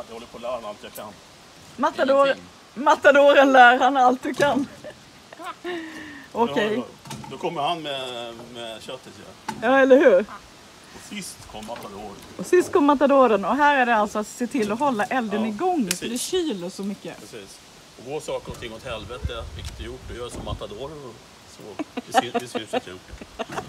Jag håller på att lära mig allt jag kan. Matadoren lär han allt du kan. Okej. Då kommer han med köttet. Ja, eller hur? Sist kom matadoren. Och här är det alltså att se till att hålla elden igång. Precis. För det kyler så mycket. Precis. Och går saker och ting åt helvete, vilket är gjort, då gör som matadoren och så. Det ser ut att gjort.